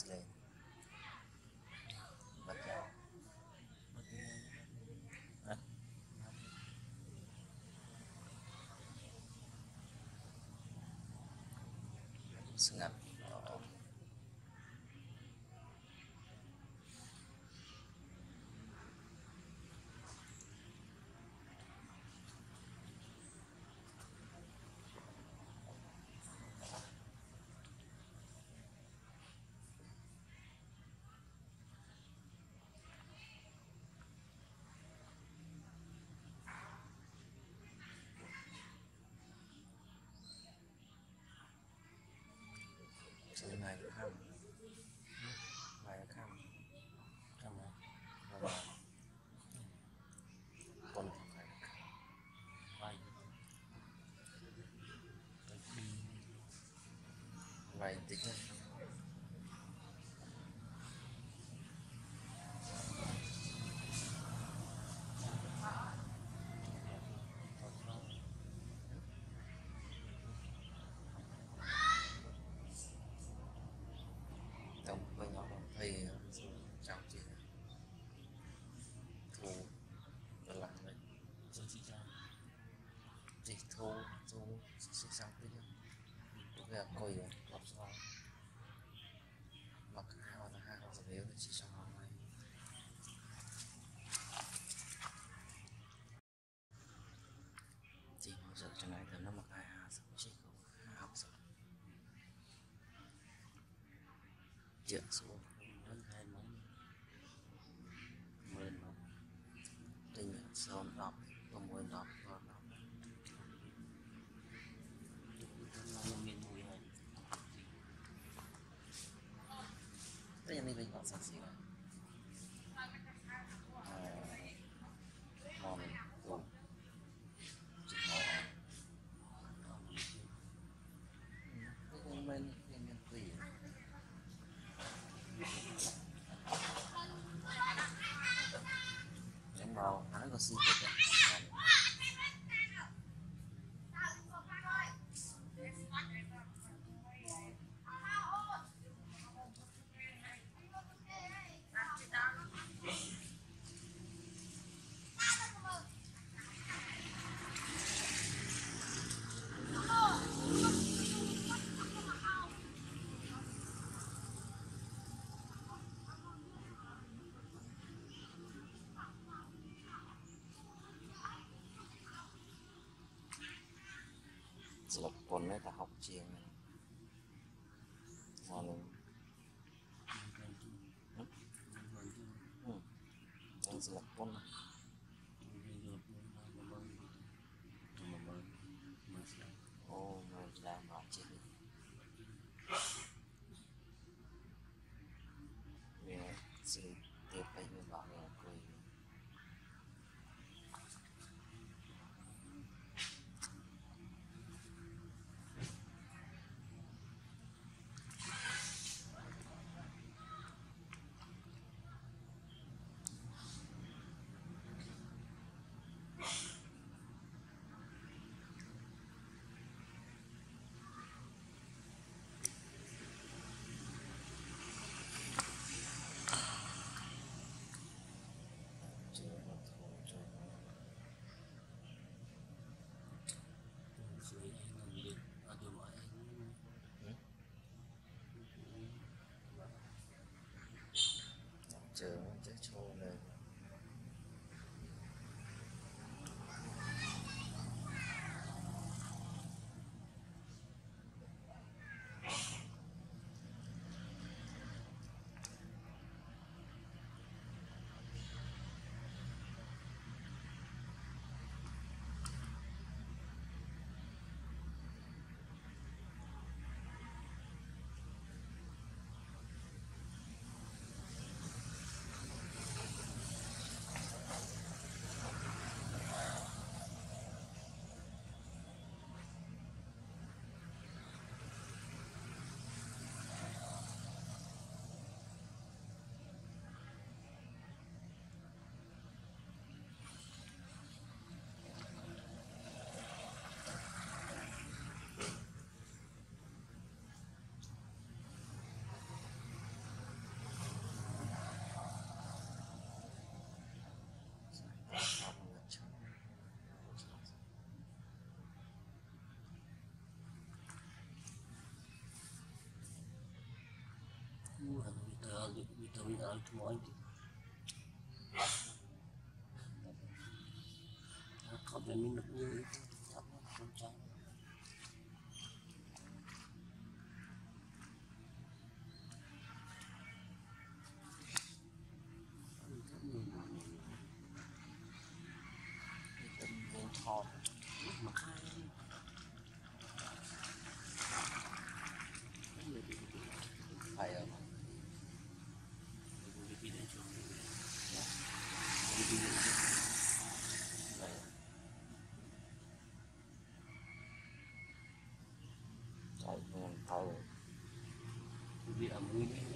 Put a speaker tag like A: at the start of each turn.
A: lên bật ra sengat từ này khăm này khăm khăm này con phải vay vay tích đấy tổng với nhau thầy chào chị thu là làm đấy rồi chị thu sẽ sang tới nhau tôi gặp coi rồi lọc sau mặc hai hoa rồi nếu thì chỉ sang hôm nay chị bao giờ trong này nó mặc hai hoa xong chị không học rồi chuyện xuống đơn hai món mơn nó tình nhận sơn đọc còn mùi đọc còn đọc miền mùi này bây giờ mình còn sẵn xíu ngon cùng chỉ ngon bên tùy trong đầu hắn có xin được sập con đấy ta học chiều này ngon luôn đang sập con này ô mình làm học chiều về sự tiếp tay với bạn là cười
B: vitamin semua itu. Kau dan minumnya itu apa kencang.
A: Thọt
B: Mà khai
A: phải ở chạy nguồn tàu
B: vì ở mũi